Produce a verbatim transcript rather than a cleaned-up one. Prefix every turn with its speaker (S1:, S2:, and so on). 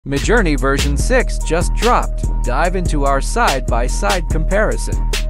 S1: Midjourney version six just dropped. Dive into our side-by-side comparison.